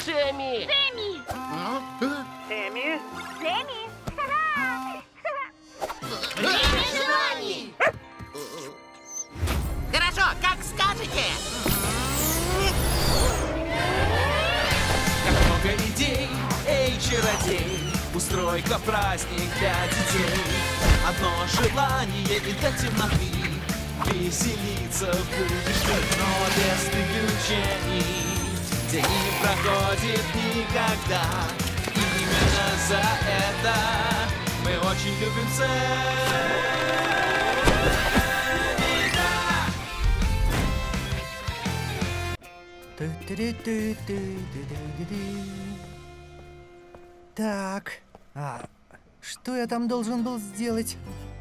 Сэмми! Сэмми! Сэмми? Сэмми! Желаний! Хорошо, как скажете. Как много идей, эй, чародей, устрой-ка праздник для детей. Одно желание и до темноты веселиться будешь ты, но без приключений день не проходит никогда. Именно за это мы очень любим Так, что я там должен был сделать?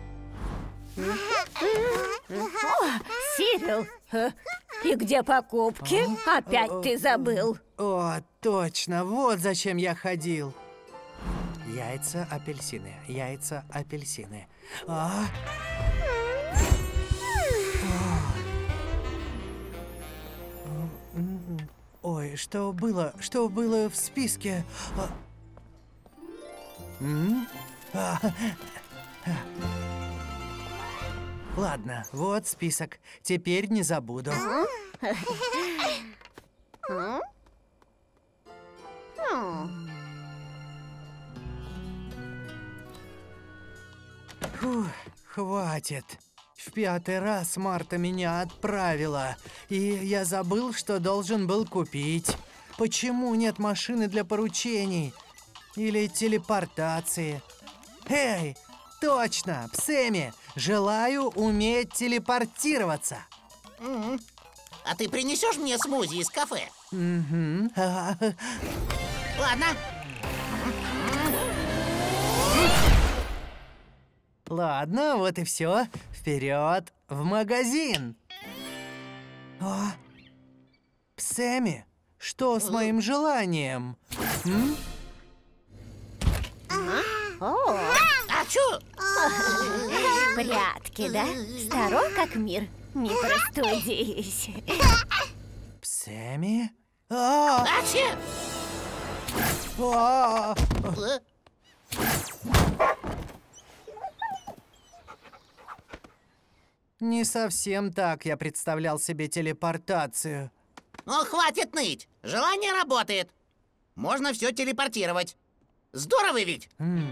Сирил, и где покупки? Опять ты забыл. О, точно, вот зачем я ходил. Яйца, апельсины, яйца, апельсины. Ой, что было в списке? Ладно, вот список. Теперь не забуду. Фух, хватит. В 5-й раз Марта меня отправила, и я забыл, что должен был купить. Почему нет машины для поручений? Или телепортации? Эй, точно, Сэмми, желаю уметь телепортироваться. А ты принесешь мне смузи из кафе? Угу. Ладно. Ладно, вот и все. Вперед в магазин. Сэмми, что с моим желанием? Achoo! Прятки, да? Старо как мир. Не простудись. Сэмми? Achoo! Не совсем так я представлял себе телепортацию. Ну, хватит ныть. Желание работает. Можно все телепортировать. Здорово ведь?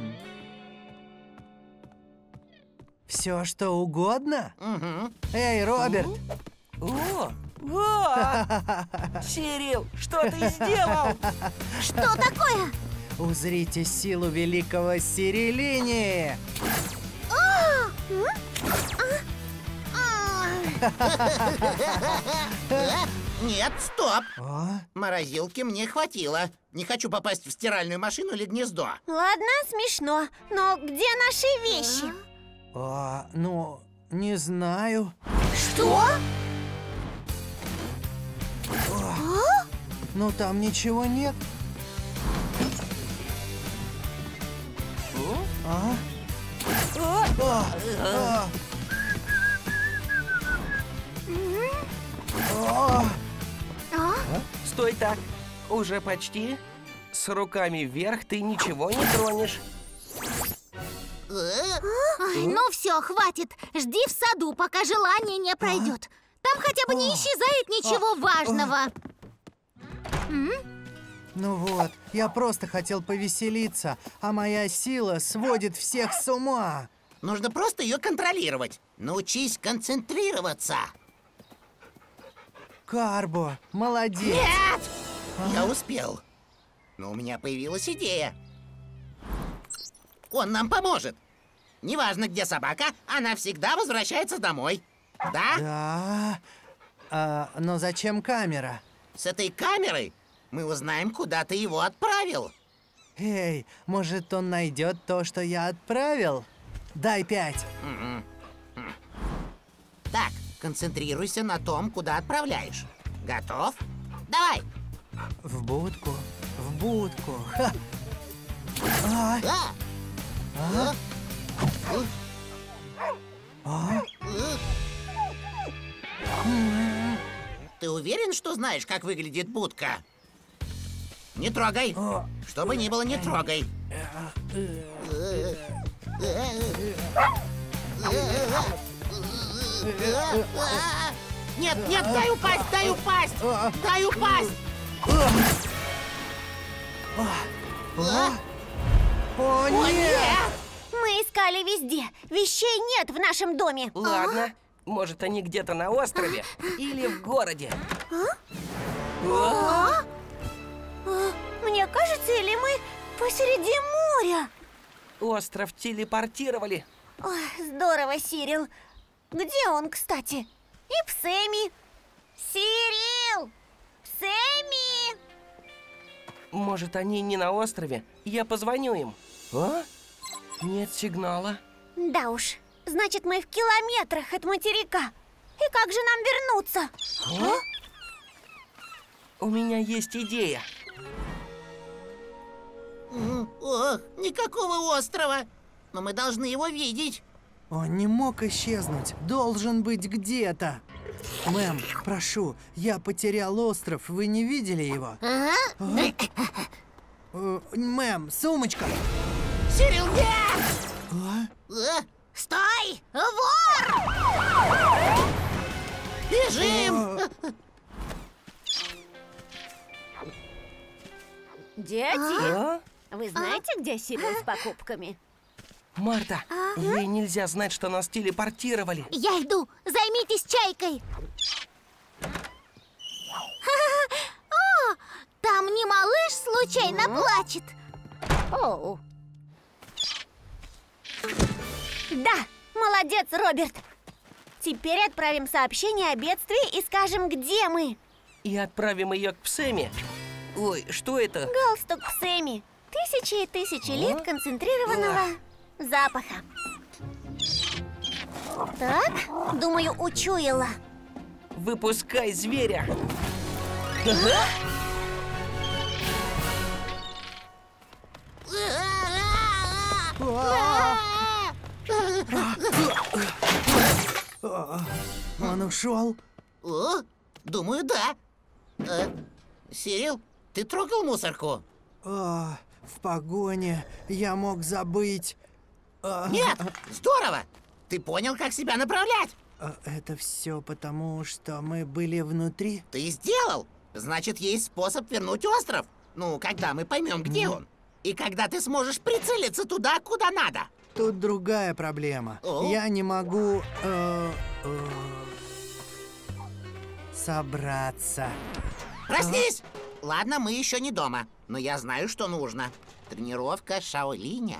Все, что угодно? Угу. Эй, Роберт! О! Сирил, что ты сделал? Что такое? Узрите силу великого Сирилини! Нет, стоп. А? Морозилки мне хватило. Не хочу попасть в стиральную машину или гнездо. Ладно, смешно. Но где наши вещи? Ну, не знаю. Что? Ну, там ничего нет. Стой так. Уже почти. С руками вверх ты ничего не тронешь. Ну все, хватит. Жди в саду, пока желание не пройдет. Там хотя бы не исчезает ничего важного. Ну вот, я просто хотел повеселиться, а моя сила сводит всех с ума. Нужно просто ее контролировать. Научись концентрироваться. Карбо, молодец. Нет! Я успел. Но у меня появилась идея. Он нам поможет. Неважно, где собака, она всегда возвращается домой. Да? Да. Но зачем камера? С этой камерой мы узнаем, куда ты его отправил. Эй, может, он найдет то, что я отправил? Дай 5. Так, концентрируйся на том, куда отправляешь. Готов? Давай! В будку, в будку. Ха. Ты уверен, что знаешь, как выглядит будка? Не трогай. Что бы ни было, не трогай. Нет, нет, дай упасть, дай упасть! Дай упасть! О, нет! Мы искали везде. Вещей нет в нашем доме. Ладно, может, они где-то на острове или в городе. Мне кажется, или мы посреди моря? Остров телепортировали. Ой, здорово, Сирил. Где он, кстати? И Псэми. Сирил! Псэми! Может, они не на острове? Я позвоню им. А? Нет сигнала. Да уж, значит, мы в километрах от материка. И как же нам вернуться? У меня есть идея. Ох, никакого острова. Но мы должны его видеть. Он не мог исчезнуть. Должен быть где-то. Мэм, прошу, я потерял остров. Вы не видели его? Мэм, сумочка. Сирил, нет! Стой! Вор! Бежим! Дети, А? вы знаете, где Сирил с покупками? Марта, ей нельзя знать, что нас телепортировали. Я иду. Займитесь чайкой. О, там не малыш случайно плачет. Оу. Да, молодец, Роберт. Теперь отправим сообщение о бедствии и скажем, где мы. И отправим ее к Псэми. Ой, что это? Галстук Псэми. Тысячи и тысячи лет концентрированного запаха. Так, думаю, учуяла. Выпускай зверя. Он ушел? О, думаю, да. Сирил, ты трогал мусорку? В погоне я мог забыть. Нет! Здорово! Ты понял, как себя направлять? Это все потому, что мы были внутри? Ты сделал! Значит, есть способ вернуть остров. Ну, когда мы поймем, где он. И когда ты сможешь прицелиться туда, куда надо. Тут другая проблема. О? Я не могу собраться. Проснись! Ладно, мы еще не дома, но я знаю, что нужно. Тренировка Шаолиня.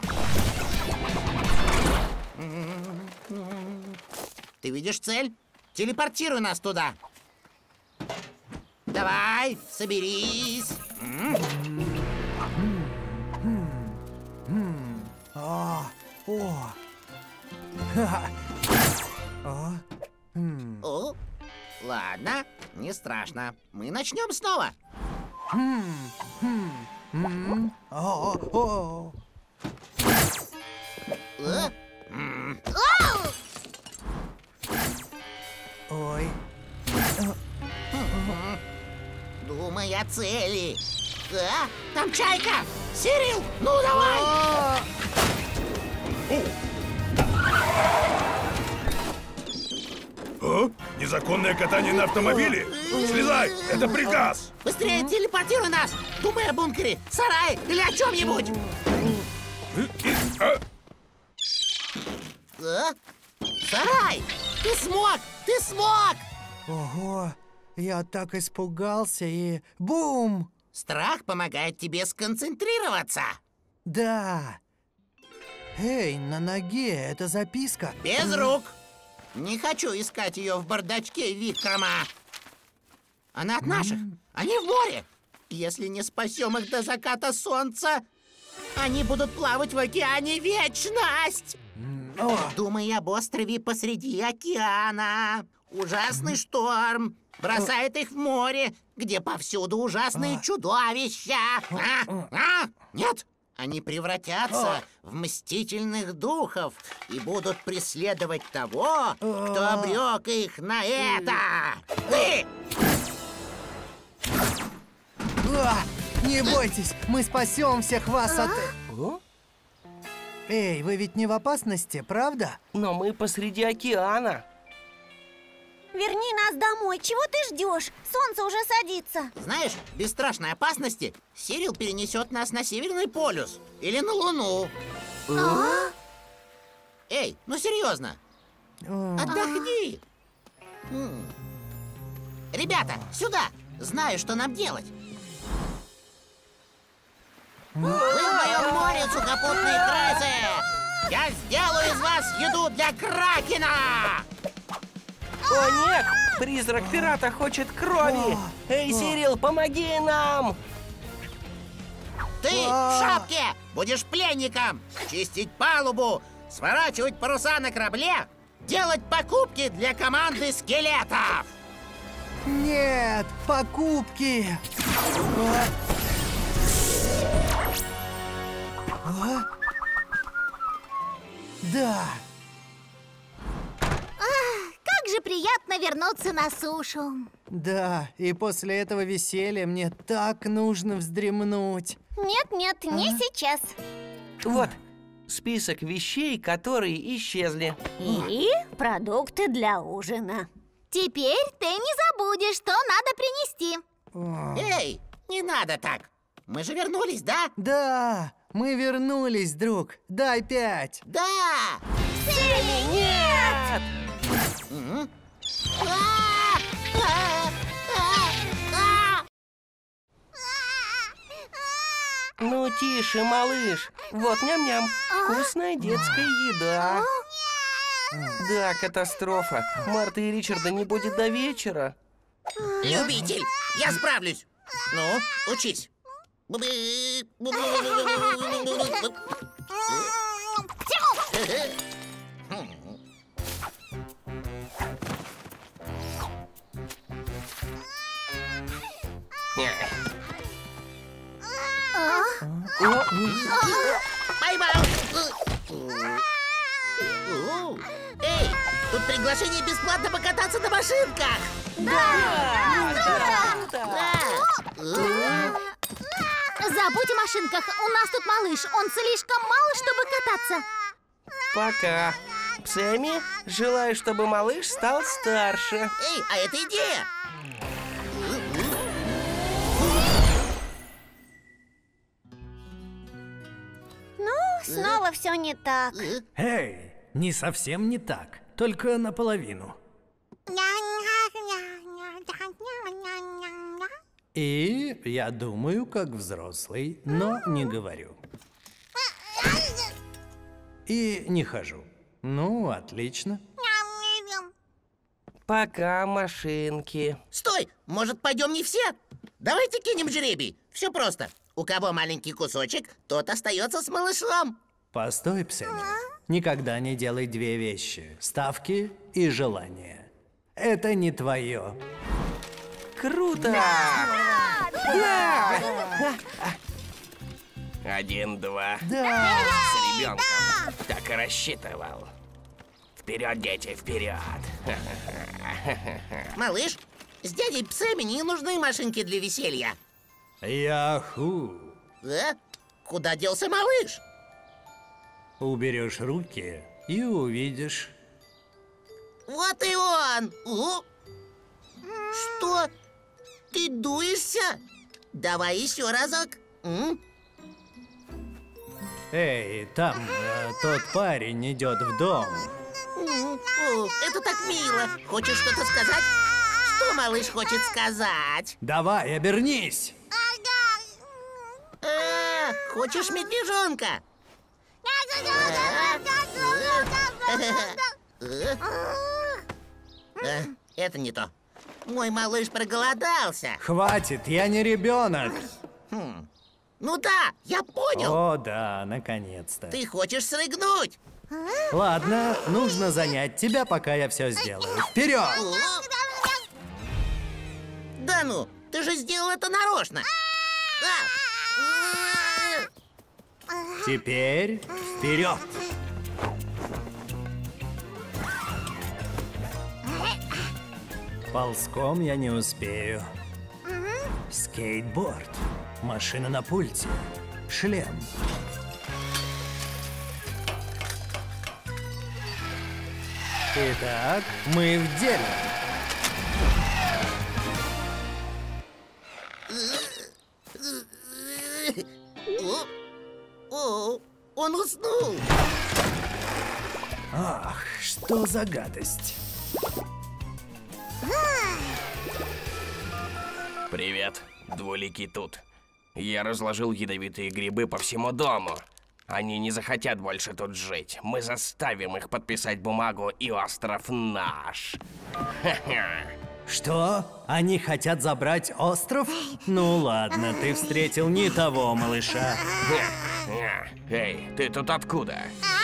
Ты видишь цель? Телепортируй нас туда. Давай, соберись. О, ладно, не страшно. Мы начнем снова. Ой. Думай о цели. Там чайка! Сирил, ну давай! Незаконное катание на автомобиле? Слезай! Это приказ! Быстрее телепортируй нас! Думай о бункере, сарае или о чем-нибудь! Сарай! Ты смог! Ты смог! Ого, я так испугался и... Бум! Страх помогает тебе сконцентрироваться. Да. Эй, на ноге это записка. Без рук. Не хочу искать ее в бардачке Виктрома. Она от наших. Они в море. Если не спасем их до заката солнца, они будут плавать в океане вечность. Думай об острове посреди океана. Ужасный шторм бросает их в море, где повсюду ужасные чудовища. Нет, они превратятся в мстительных духов и будут преследовать того, кто обрек их на это. Ты! Не Не бойтесь, мы спасем всех вас от... О? Эй, вы ведь не в опасности, правда? Но мы посреди океана. Верни нас домой. Чего ты ждешь? Солнце уже садится. Знаешь, без страшной опасности Сирил перенесет нас на Северный полюс или на Луну. Эй, ну серьезно, отдохни. Ребята, сюда! Знаю, что нам делать. Вы в моем море, сухопутные крысы! Я сделаю из вас еду для Кракена! О, нет! Призрак пирата хочет крови! Эй, Сирил, помоги нам! Ты в шапке будешь пленником! Чистить палубу, сворачивать паруса на корабле, делать покупки для команды скелетов! Нет, покупки! Да. Как же приятно вернуться на сушу. Да, и после этого веселья мне так нужно вздремнуть. Нет, не сейчас. Вот, список вещей, которые исчезли. И продукты для ужина. Теперь ты не забудешь, что надо принести. Эй, не надо так! Мы же вернулись, да? Да, мы вернулись, друг. Дай 5. Да! Нет! Ну, тише, малыш. Вот, ням-ням. Вкусная детская еда. Да, катастрофа. Марты и Ричарда не будет до вечера. Любитель, я справлюсь. Ну, учись. Поймал! Эй, тут приглашение бесплатно покататься на машинках! Забудь о машинках, у нас тут малыш, он слишком мало, чтобы кататься. Пока. Сэмми, желаю, чтобы малыш стал старше. Эй, а это идея! Снова все не так. Эй, не совсем не так, только наполовину. И я думаю, как взрослый, но не говорю. И не хожу. Ну, отлично. Пока, машинки. Стой! Может, пойдем не все? Давайте кинем жребий. Все просто. У кого маленький кусочек, тот остается с малышом. Постой, Псэми. Никогда не делай 2 вещи. Ставки и желания. Это не твое. Круто! Да! 1-2. Да. С ребенком. Так и рассчитывал. Вперед, дети, вперед! Малыш, с дядей Псэми не нужны машинки для веселья. Яху. Куда делся малыш? Уберешь руки и увидишь. Вот и он! Что? Ты дуешься? Давай еще разок. Эй, там тот парень идет в дом. Это так мило. Хочешь что-то сказать? Что малыш хочет сказать? Давай, обернись. Хочешь медвежонка? Это не то. Мой малыш проголодался. Хватит, я не ребенок. Ну да, я понял. О, да, наконец-то. Ты хочешь срыгнуть? Ладно, нужно занять тебя, пока я все сделаю. Вперед! Да ну, ты же сделал это нарочно. Теперь вперед! Ползком я не успею. Скейтборд. Машина на пульте. Шлем. Итак, мы в деле. О, он уснул. Ах, что за гадость. Привет, Двуликий тут. Я разложил ядовитые грибы по всему дому. Они не захотят больше тут жить. Мы заставим их подписать бумагу, и остров наш. Что? Они хотят забрать остров? Ну ладно, ты встретил не того малыша. Эй, ты тут откуда?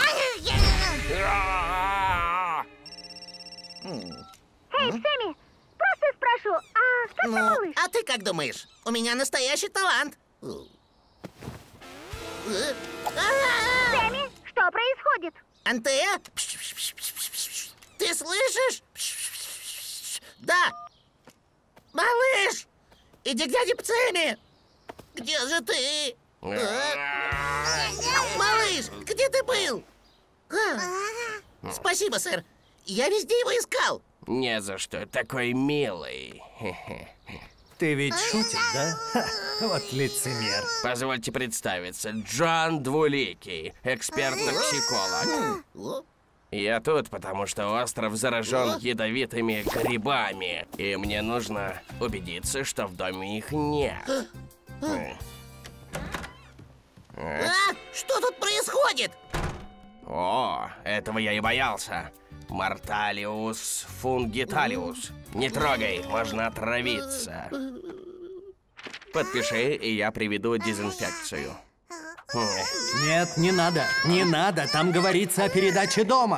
Эй, Сэмми, просто спрошу, а что Ну, ты малыш? а ты как думаешь? У меня настоящий талант. Сэмми, что происходит? Антея? Ты слышишь? Да. Малыш! Иди к дяде Пцеми! Где же ты? Малыш, где ты был? Спасибо, сэр. Я везде его искал. Не за что, такой милый. Ты ведь шутишь, да? Ха, вот лицемер. Позвольте представиться, Джон Двуликий, экспертный психолог. Я тут, потому что остров заражен ядовитыми грибами, и мне нужно убедиться, что в доме их нет. Что тут происходит? О, этого я и боялся. Морталиус фунгиталиус. Не трогай, можно отравиться. Подпиши, и я приведу дезинфекцию. Нет, не надо, не надо, там говорится о передаче дома.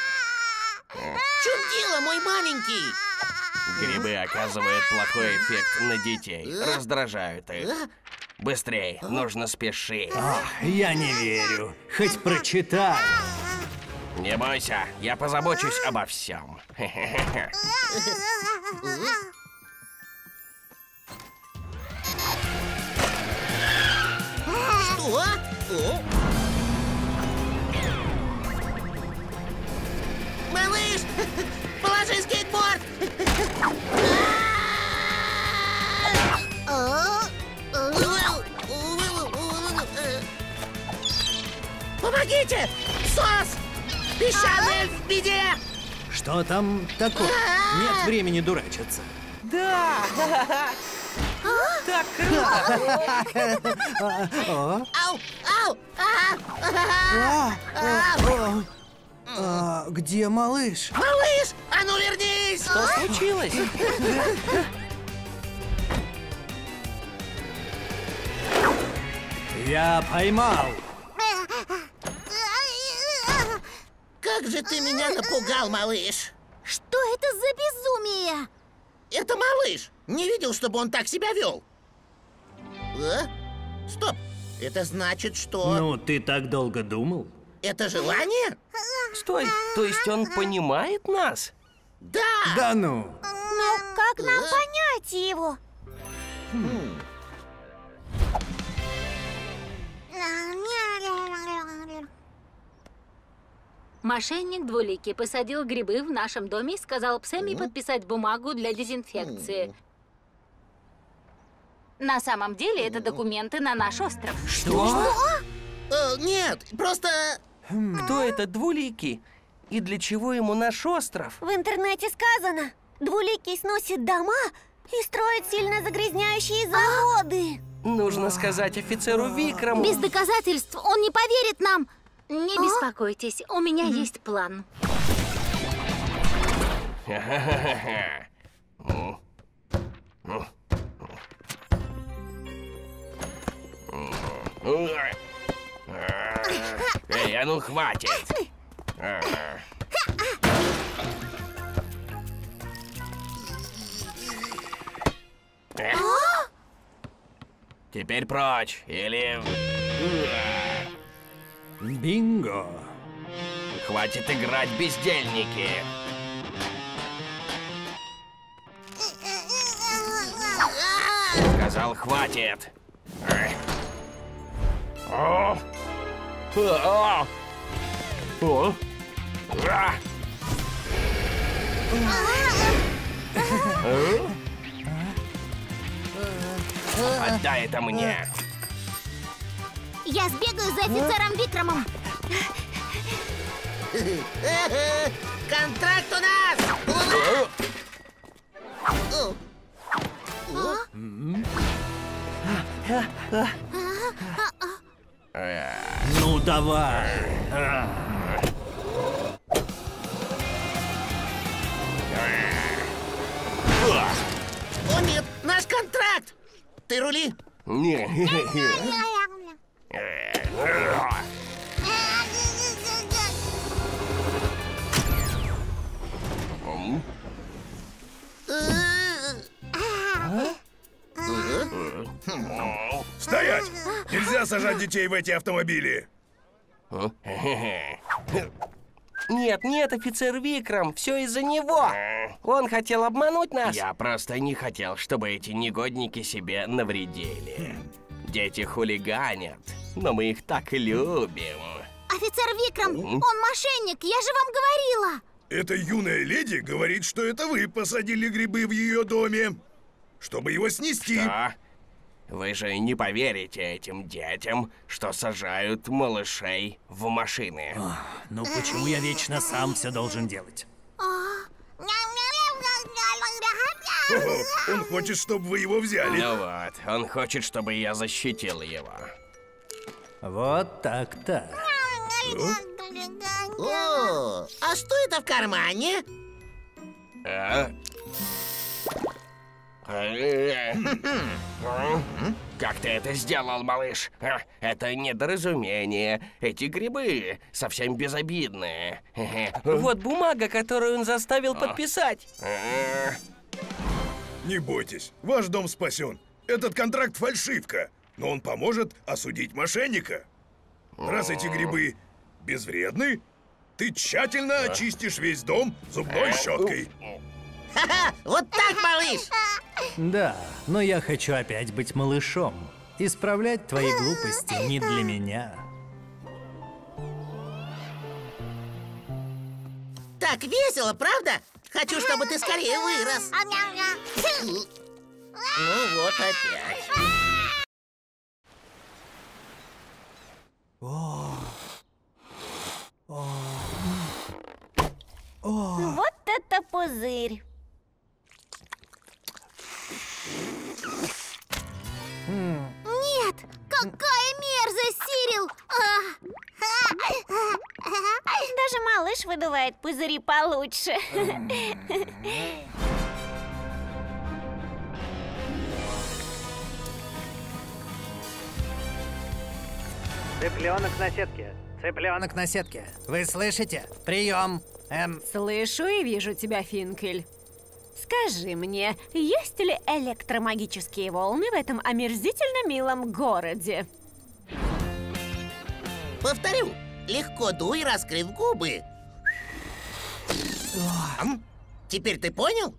Чудило, мой маленький. Грибы оказывают плохой эффект на детей, раздражают их. Быстрей, нужно спешить. Ах, я не верю, хоть прочитай. Не бойся, я позабочусь обо всем. Что? О? Малыш, положи скейтборд. Помогите! СОС! Песчаный эльф в беде! Что там такое? Нет времени дурачиться. Да! Так круто! Ау! Ау! Где малыш? Малыш, а ну вернись! Что случилось? Я поймал. Как же ты меня напугал, малыш! Что это за безумие? Это малыш! Не видел, чтобы он так себя вел. Стоп! Это значит, что... Ну, ты так долго думал? Это желание? Стой, то есть он понимает нас? Да! Да ну. Ну, как нам понять его? Мошенник Двуликий посадил грибы в нашем доме и сказал Псэмми подписать бумагу для дезинфекции. На самом деле это документы на наш остров. Что? Нет, просто... Кто это Двуликий? И для чего ему наш остров? В интернете сказано, Двуликий сносит дома и строит сильно загрязняющие заводы. Нужно сказать офицеру Викраму. Без доказательств он не поверит нам. Не беспокойтесь, у меня есть план. Эй, а ну хватит! Теперь прочь, или... Бинго. Хватит играть, бездельники! Сказал, хватит! Отдай это мне. Я сбегаю за офицером Викрамом. Контракт у нас! Ну давай. О нет, наш контракт! Ты рули! Стоять! Нельзя сажать детей в эти автомобили. Нет, нет, офицер Викрам, все из-за него. Он хотел обмануть нас. Я просто не хотел, чтобы эти негодники себе навредили. Дети хулиганят, но мы их так любим. Офицер Викрам, он мошенник, я же вам говорила. Эта юная леди говорит, что это вы посадили грибы в ее доме, чтобы его снести. Что? Вы же не поверите этим детям, что сажают малышей в машины. Ну почему я вечно сам все должен делать? Ого, он хочет, чтобы вы его взяли. Ну вот, он хочет, чтобы я защитил его. Вот так-то. О, а что это в кармане? Как ты это сделал, малыш? Это недоразумение. Эти грибы совсем безобидные. Вот бумага, которую он заставил подписать. Не бойтесь, ваш дом спасен. Этот контракт фальшивка, но он поможет осудить мошенника. Раз эти грибы безвредны, ты тщательно очистишь весь дом зубной щеткой. Ха-ха, вот так, малыш! Да, но я хочу опять быть малышом. Исправлять твои глупости не для меня. Так весело, правда? Хочу, чтобы ты скорее вырос. Ну вот опять. Вот это пузырь. Нет, какая мерзость, Сирил! Даже малыш выдувает пузыри получше. Цыпленок на сетке. Цыпленок. На сетке. Вы слышите? Прием. Слышу и вижу тебя, Финкель. Скажи мне, есть ли электромагические волны в этом омерзительно милом городе? Повторю. Легко дуй, раскрыв губы. Теперь ты понял?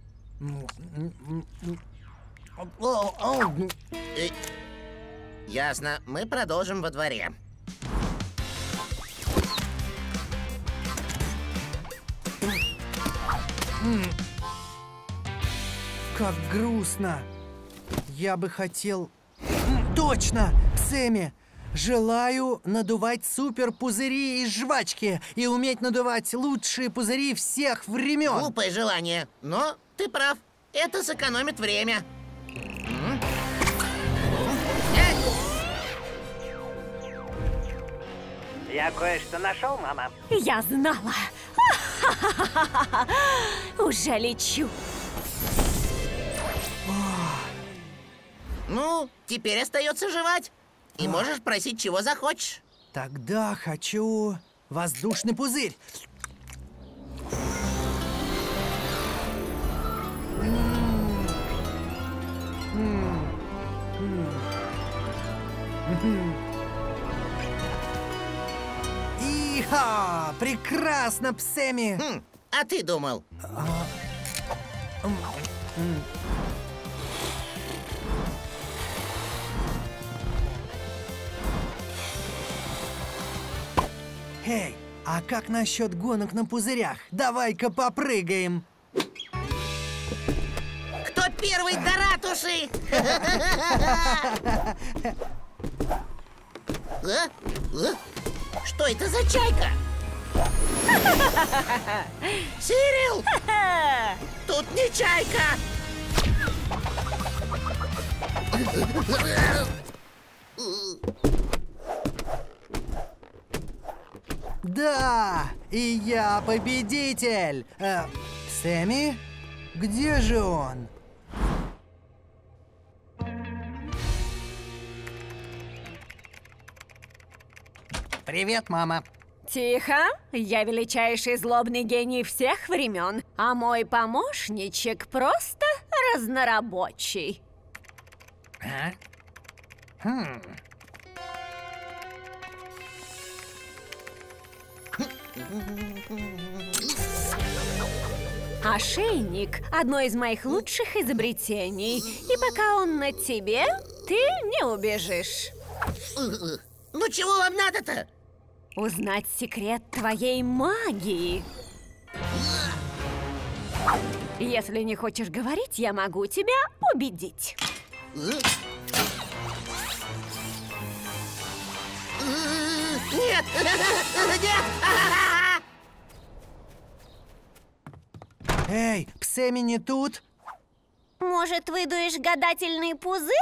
Ясно. Мы продолжим во дворе. Как грустно. Я бы хотел... Точно! Сэмми! Желаю надувать супер-пузыри из жвачки и уметь надувать лучшие пузыри всех времен. Глупое желание, но ты прав. Это сэкономит время. Я кое-что нашел, мама. Я знала! Уже лечу. Ну, теперь остается жевать. И можешь просить, чего захочешь. Тогда хочу воздушный пузырь. Иха! Прекрасно, Псэми! А ты думал? Эй, а как насчет гонок на пузырях? Давай-ка попрыгаем. Кто первый до ратуши? Что это за чайка? Сирил! Тут не чайка! Да, и я победитель. Сэмми? Где же он? Привет, мама. Тихо, я величайший злобный гений всех времен, а мой помощничек просто разнорабочий. А? Ошейник – одно из моих лучших изобретений. И пока он на тебе, ты не убежишь. Ну чего вам надо-то? Узнать секрет твоей магии. Если не хочешь говорить, я могу тебя убедить. Нет! Нет! Эй, Псэми не тут? Может, выдуешь гадательный пузырь?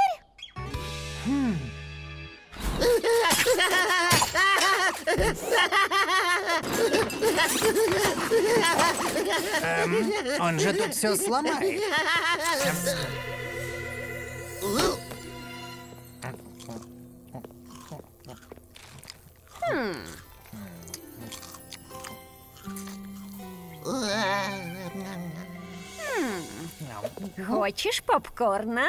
Он же тут все сломает. Хочешь попкорна?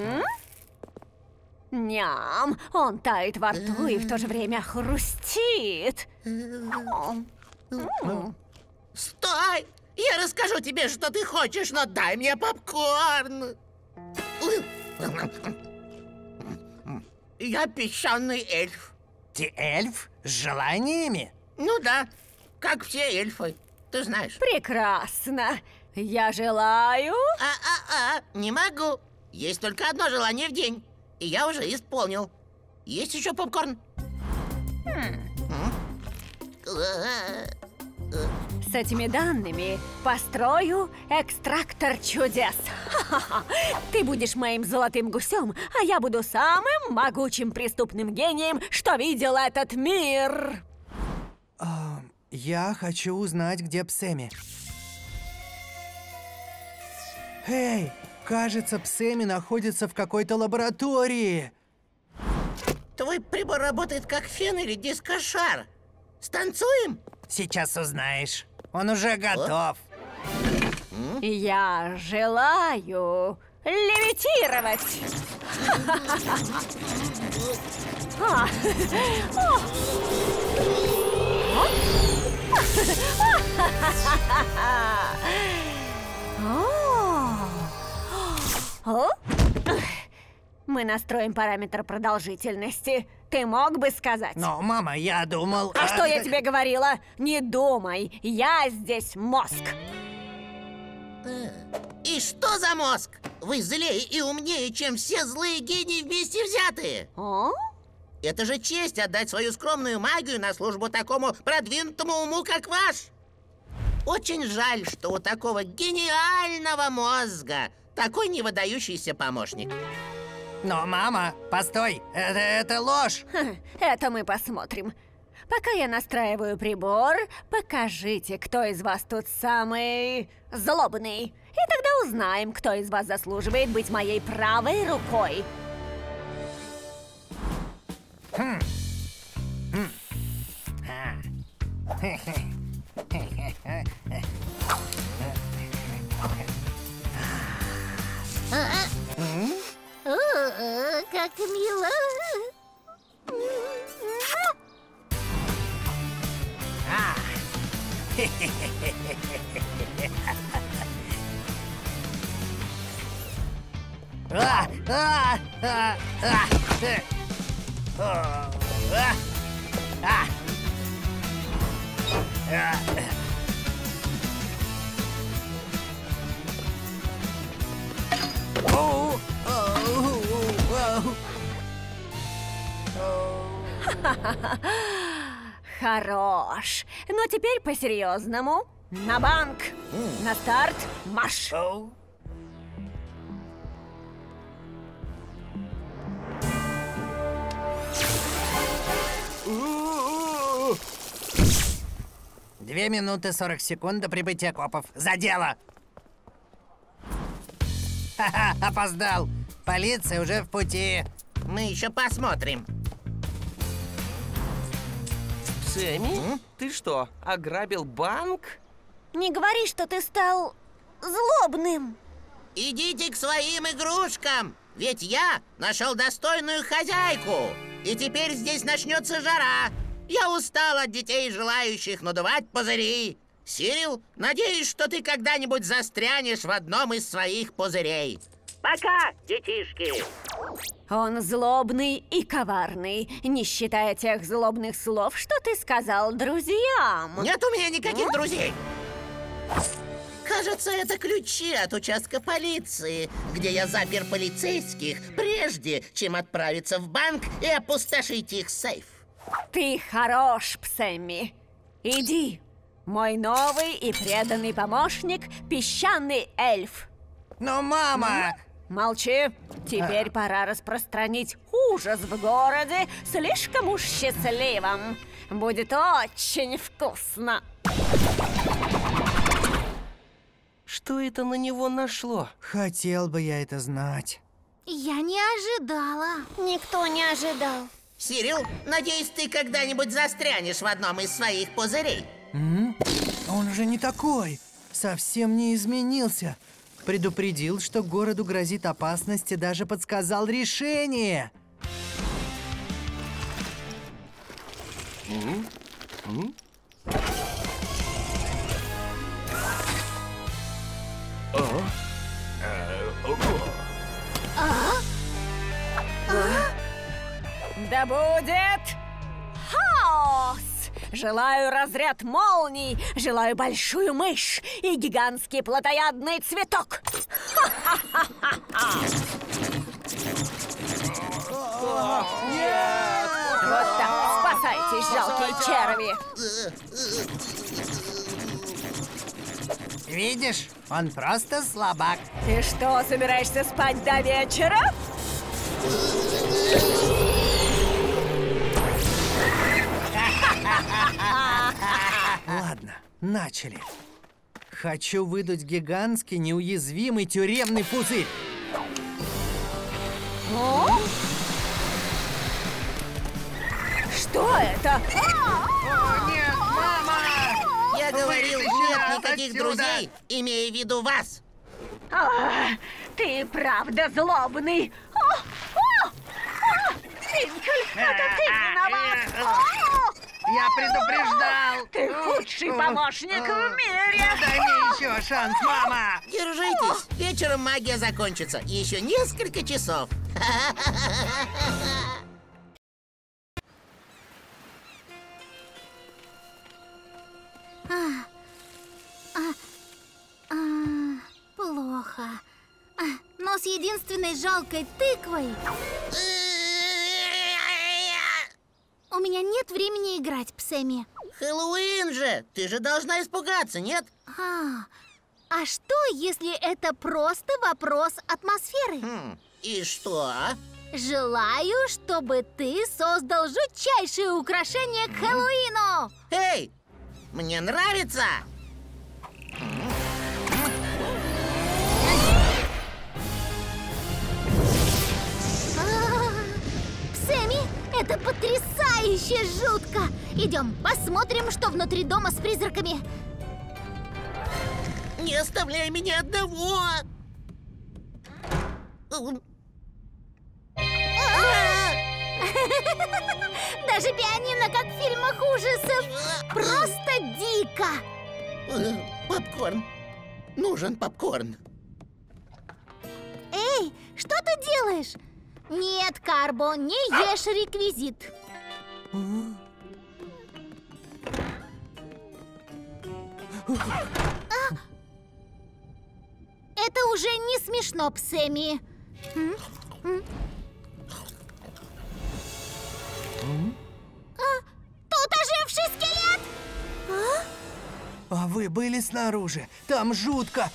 Ням, он тает во рту и в то же время хрустит. Стой! Я расскажу тебе, что ты хочешь, но дай мне попкорн. Я песчаный эльф. Ты эльф с желаниями? Ну да, как все эльфы, ты знаешь. Прекрасно. Я желаю... Не могу. Есть только одно желание в день. И я уже исполнил. Есть еще попкорн? С этими данными построю экстрактор чудес. Ха-ха-ха. Ты будешь моим золотым гусем, а я буду самым могучим преступным гением, что видел этот мир. Я хочу узнать, где Псэми. Эй, кажется, Псэми находится в какой-то лаборатории. Твой прибор работает как фен или дискошар. Станцуем? Сейчас узнаешь. Он уже готов. Я желаю левитировать. Мы настроим параметр продолжительности. Ты мог бы сказать? Но, мама, я думал... А что я тебе говорила? Не думай, я здесь мозг. И что за мозг? Вы злее и умнее, чем все злые гении вместе взятые. Это же честь отдать свою скромную магию на службу такому продвинутому уму, как ваш. Очень жаль, что у такого гениального мозга такой невыдающийся помощник. Но, мама, постой, это ложь. Это мы посмотрим. Пока я настраиваю прибор, покажите, кто из вас тут самый злобный. И тогда узнаем, кто из вас заслуживает быть моей правой рукой. Как мило. Хорош. Но теперь по-серьезному. На банк. На старт. Марш. Две минуты 40 секунд до прибытия копов. За дело! Ха-ха, опоздал. Полиция уже в пути. Мы еще посмотрим. Сэмми, ты что, ограбил банк? Не говори, что ты стал злобным. Идите к своим игрушкам, ведь я нашел достойную хозяйку. И теперь здесь начнется жара. Я устал от детей, желающих надувать пузыри. Сирил, надеюсь, что ты когда-нибудь застрянешь в одном из своих пузырей. Пока, детишки! Он злобный и коварный, не считая тех злобных слов, что ты сказал друзьям. Нет у меня никаких друзей. Кажется, это ключи от участка полиции, где я запер полицейских, прежде чем отправиться в банк и опустошить их сейф. Ты хорош, Псэмми. Иди, мой новый и преданный помощник, песчаный эльф. Но, мама! Молчи. Теперь пора распространить ужас в городе слишком уж счастливым. Будет очень вкусно. Что это на него нашло? Хотел бы я это знать. Я не ожидала. Никто не ожидал. Сирил, надеюсь, ты когда-нибудь застрянешь в одном из своих пузырей. Он же не такой. Совсем не изменился. Предупредил, что городу грозит опасность, и даже подсказал решение. Да будет хаос! Желаю разряд молний, желаю большую мышь и гигантский плотоядный цветок. Вот так, спасайтесь, жалкие черви. Видишь, он просто слабак. Ты что, собираешься спать до вечера? Ладно, начали. Хочу выдуть гигантский неуязвимый тюремный пузырь. О? Что это? Нет, мама! Я говорил, Вытащи нет нас никаких отсюда! друзей, имея в виду вас. Ты правда злобный. Твинкль, это ты виноват. Я предупреждал! Ты худший помощник в мире. Дай мне еще шанс, мама! Держитесь, вечером магия закончится. Еще несколько часов. Плохо. Но с единственной жалкой тыквой у меня нет времени играть, Псэмми. Хэллоуин же! Ты же должна испугаться, нет? А что, если это просто вопрос атмосферы? И что? Желаю, чтобы ты создал жутчайшее украшение к Хэллоуину! Эй, мне нравится! Псэмми, это потрясающе жутко! Идем, посмотрим, что внутри дома с призраками. Не оставляй меня одного! Даже пианино, как в фильмах ужасов. Просто дико. Попкорн. Нужен попкорн. Эй, что ты делаешь? Нет, Карбо, не ешь реквизит. Это уже не смешно, Псэми. Тут оживший скелет! А вы были снаружи? Там жутко.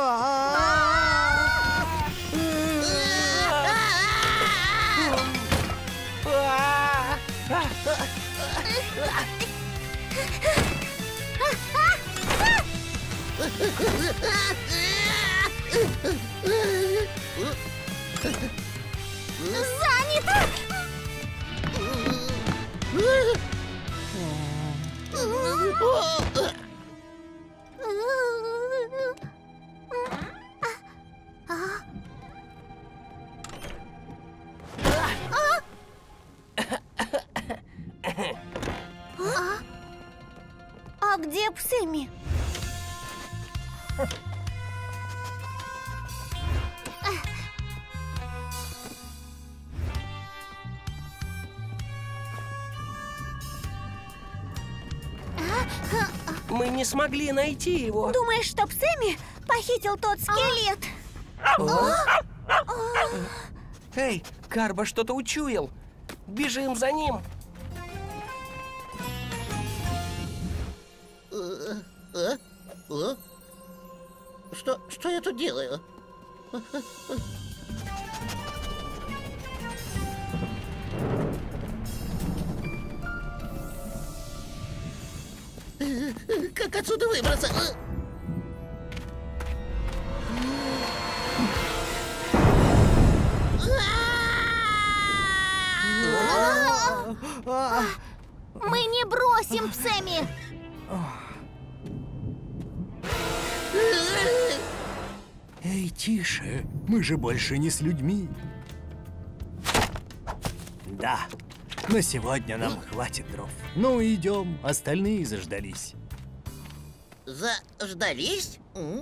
Занято! А где Псэми? Мы не смогли найти его. Думаешь, что Псэми похитил тот скелет? Эй, Карба что-то учуял. Бежим за ним. Что я тут делаю? Как отсюда выбраться? Мы не бросим Псэми! Эй, тише, мы же больше не с людьми. Да, на сегодня нам хватит дров. Ну, идем, остальные заждались. Заждались?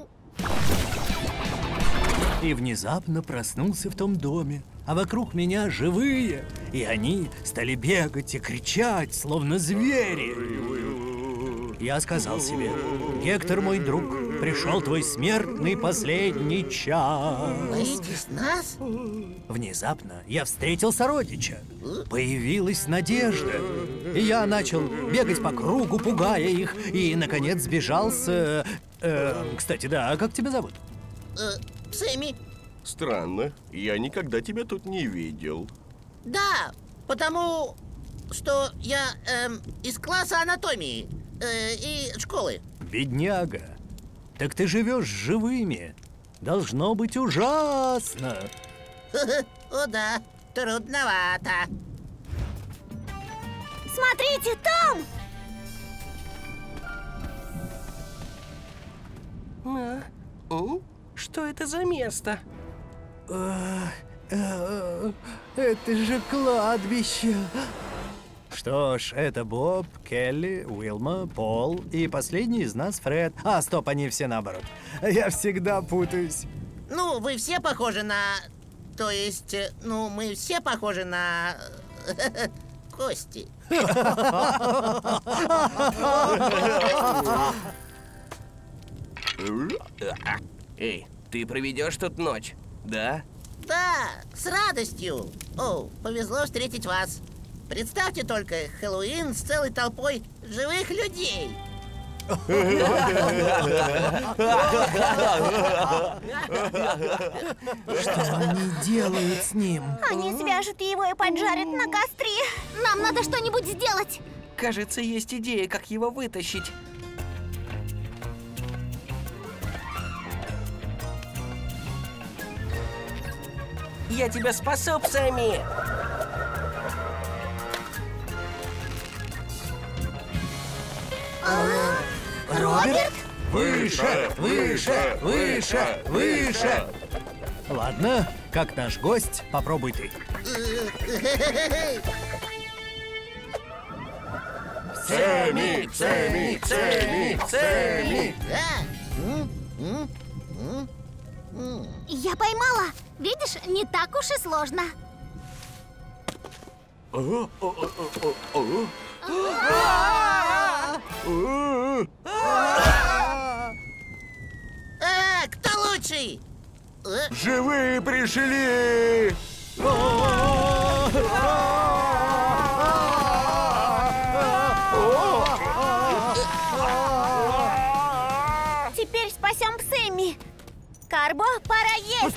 И внезапно проснулся в том доме, а вокруг меня живые. И они стали бегать и кричать, словно звери. Я сказал себе: Гектор, мой друг, пришел твой смертный последний час. Боитесь нас? Внезапно я встретил сородича. Появилась надежда. И я начал бегать по кругу, пугая их. И, наконец, сбежал с... кстати, да, а как тебя зовут? Псэми. Странно, я никогда тебя тут не видел. Да, потому что я из класса анатомии и школы. Бедняга. Так ты живешь с живыми. Должно быть ужасно. О да, трудновато. Смотрите, там! Что это за место? Это же кладбище. Что ж, это Боб, Келли, Уилма, Пол и последний из нас Фред. А, стоп, они все наоборот. Я всегда путаюсь. Ну, вы все похожи на... То есть, мы все похожи на... Кости. Эй, ты проведешь тут ночь, да? Да, с радостью. О, повезло встретить вас. Представьте только, Хэллоуин с целой толпой живых людей. Что они делают с ним? Они свяжут его и поджарят на костре. Нам надо что-нибудь сделать. Кажется, есть идея, как его вытащить. Я тебя спасу, Псэми! Роберт? Выше, выше, выше, выше. Ладно, как наш гость, попробуй ты. Псэми, Псэми, Псэми, Псэми! Я поймала. Видишь, не так уж и сложно. лучший! Живые пришли! Теперь спасем Сэмми. Карбо, пора есть.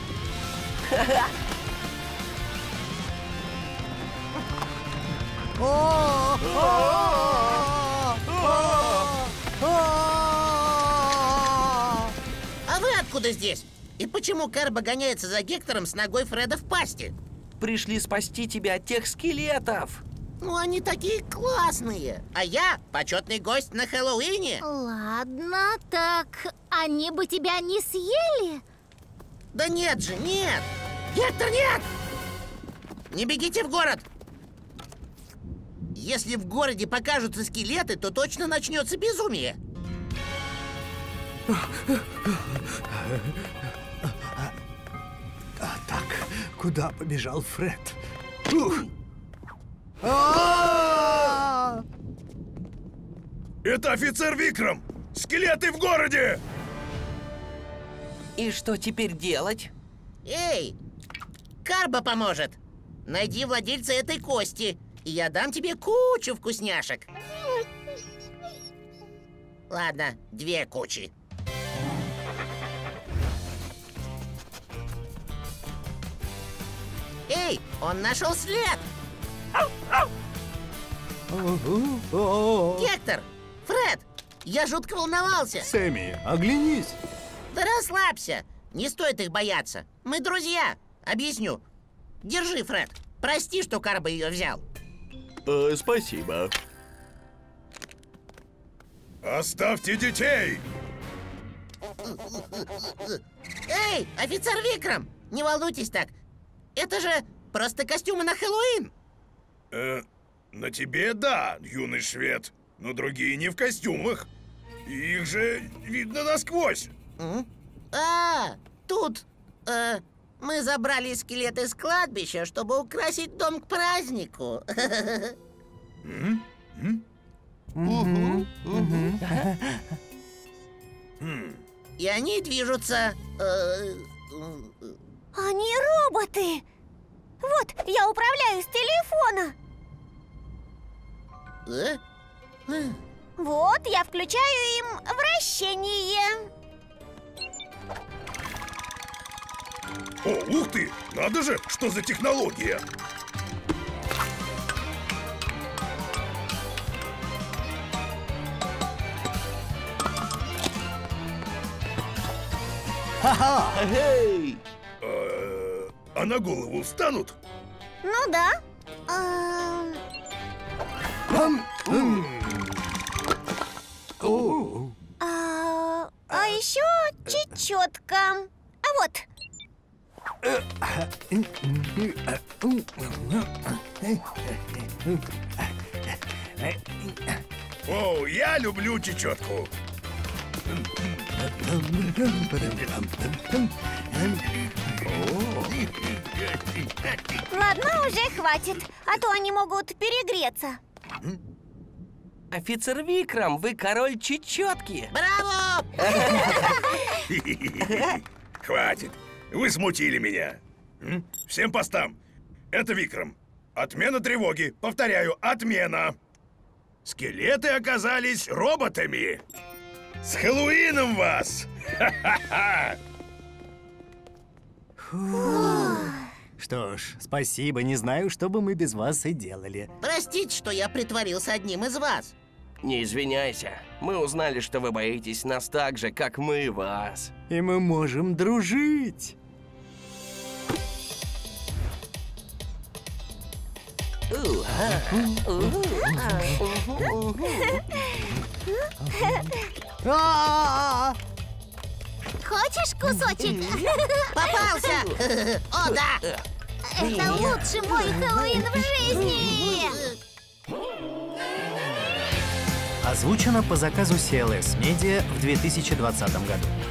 А вы откуда здесь? И почему Карбо гоняется за Гектором с ногой Фреда в пасти? Пришли спасти тебя от тех скелетов. Ну, они такие классные. А я почетный гость на Хэллоуине. Ладно, так они бы тебя не съели? Да нет же, нет! Гектор, нет! Не бегите в город! Если в городе покажутся скелеты, то точно начнется безумие. Так, куда побежал Фред? Это офицер Викрам! Скелеты в городе! И что теперь делать? Эй, Карбо поможет. Найди владельца этой кости, и я дам тебе кучу вкусняшек. Ладно, 2 кучи. Эй, он нашел след! Гектор! Фред! Я жутко волновался! Сэмми, оглянись! Да расслабься! Не стоит их бояться. Мы друзья. Объясню. Держи, Фред. Прости, что Карбо ее взял. Спасибо. Оставьте детей! Эй, офицер Викрам! Не волнуйтесь так. Это же просто костюмы на Хэллоуин. На тебе да, юный швед. Но другие не в костюмах. Их же видно насквозь. Тут мы забрали скелеты с кладбища, чтобы украсить дом к празднику. И они движутся. Они роботы. Вот, я управляю с телефона. Вот, я включаю им вращение. О, ух ты! Надо же, что за технология! Ха-ха! Эй! А на голову встанут? Ну да. А еще чечетка. А вот. О, я люблю чечетку. Ладно, уже хватит, а то они могут перегреться. Офицер Викрам, вы король чечетки. Браво! Хватит. Вы смутили меня. Всем постам. Это Викрам. Отмена тревоги. Повторяю, отмена. Скелеты оказались роботами. С Хэллоуином вас! Ха-ха-ха! Что ж, спасибо. Не знаю, что бы мы без вас и делали. Простите, что я притворился одним из вас. Не извиняйся. Мы узнали, что вы боитесь нас так же, как мы вас. И мы можем дружить. Хочешь кусочек? Попался! О, да! Это лучший мой Хэллоуин в жизни! Озвучено по заказу CLS Media в 2020 году.